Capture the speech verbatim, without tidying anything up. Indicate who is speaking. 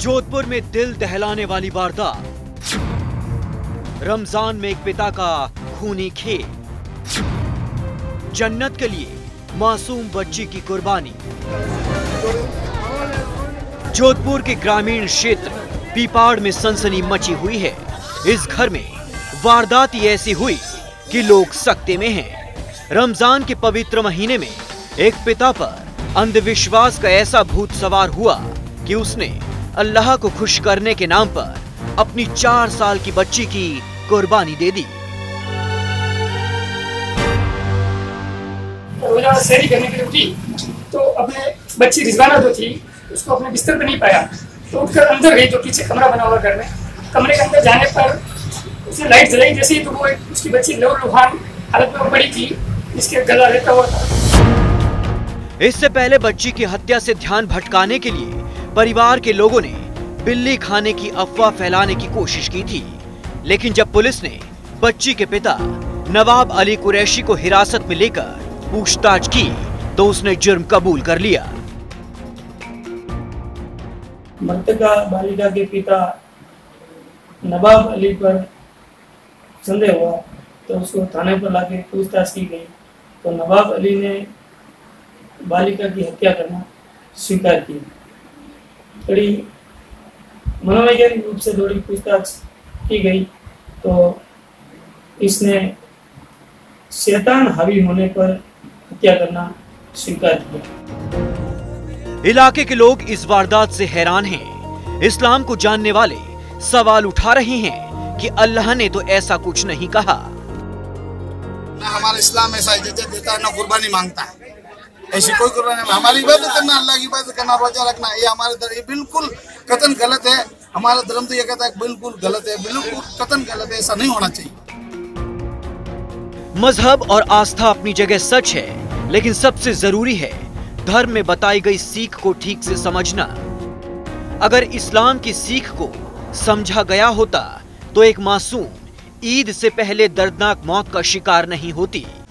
Speaker 1: जोधपुर में दिल दहलाने वाली वारदात। रमजान में एक पिता का खूनी खेल। जन्नत के लिए मासूम बच्ची की कुर्बानी। जोधपुर के ग्रामीण क्षेत्र पीपाड़ में सनसनी मची हुई है। इस घर में वारदात ऐसी हुई कि लोग सकते में हैं। रमजान के पवित्र महीने में एक पिता पर अंधविश्वास का ऐसा भूत सवार हुआ कि उसने अल्लाह को खुश करने के नाम पर अपनी चार साल की बच्ची की कुर्बानी दे दी।
Speaker 2: रोजाना सैरी करने के लिए उठी तो अपने बच्ची रिजवाना जो थी उसको अपने बिस्तर पर नहीं पाया, तो उठकर अंदर गई जो पीछे कमरा बना हुआ घर में। कमरे के अंदर जाने पर उसने लाइट जलाई जैसे ही, तो वो उसकी बच्ची लहूलुहान हालत में पड़ी थी, इसके गला रहता हुआ था।
Speaker 1: इससे पहले बच्ची की हत्या से ध्यान भटकाने के लिए परिवार के लोगों ने बिल्ली खाने की अफवाह फैलाने की कोशिश की थी, लेकिन जब पुलिस ने बच्ची के पिता नवाब अली कुरैशी को हिरासत में लेकर पूछताछ की तो उसने जुर्म कबूल कर लिया।
Speaker 2: मृतका बालिका के पिता नवाब अली पर संदेह हुआ तो उसको थाने पर लाके पूछताछ की गई, तो नवाब अली ने बालिका की हत्या करना स्वीकार की। बड़ी मनोवैज्ञानिक रूप से थोड़ी पूछताछ की गई तो इसने शैतान हावी होने पर हत्या करना स्वीकार किया।
Speaker 1: इलाके के लोग इस वारदात से हैरान हैं। इस्लाम को जानने वाले सवाल उठा रहे हैं कि अल्लाह ने तो ऐसा कुछ नहीं कहा।
Speaker 3: ना हमारा इस्लाम ऐसा इजाजत देता है, ना कुर्बानी मांगता है। ऐसी कोई कुर्बानी नहीं। हमारी इबादत करना, अल्लाह की इबादत करना, रोजा रखना, ये हमारे धर्म ये बिल्कुल कतन गलत है। हमारा धर्म तो ये कहता है बिल्कुल गलत है, बिल्कुल कतन गलत है, ऐसा नहीं होना चाहिए।
Speaker 1: मजहब और आस्था अपनी जगह सच है, लेकिन सबसे जरूरी है धर्म में बताई गई सीख को ठीक से समझना। अगर इस्लाम की सीख को समझा गया होता तो एक मासूम ईद से पहले दर्दनाक मौत का शिकार नहीं होती।